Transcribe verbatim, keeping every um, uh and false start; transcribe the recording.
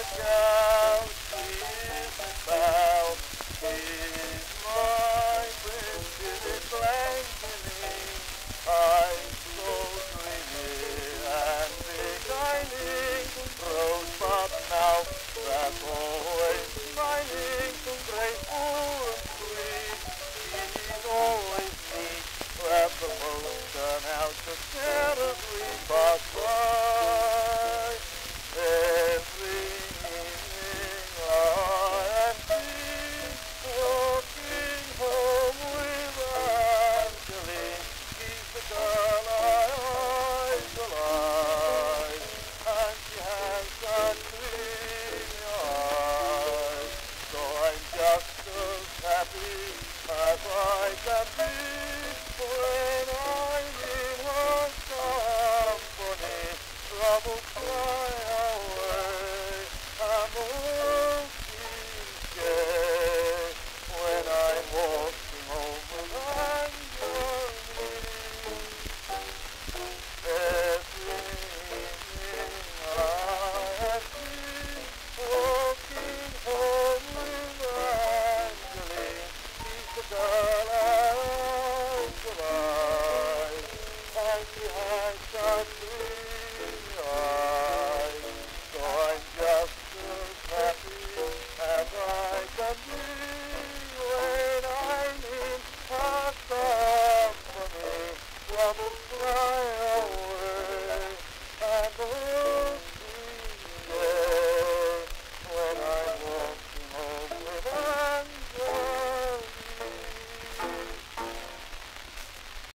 gal, she's a pal, she's my princess Angeline. I'm so dreamy and declining, rosebud now, that's always smiling, graceful and sweet. She's always neat, wraps the motion out to terribly pass by. Every evening I am seen walking home with Angeline. She's the girl I idolize, and she has such dreamy eyes. So I'm just as happy as I can be when I'm in her company. Troubles fly away, I'm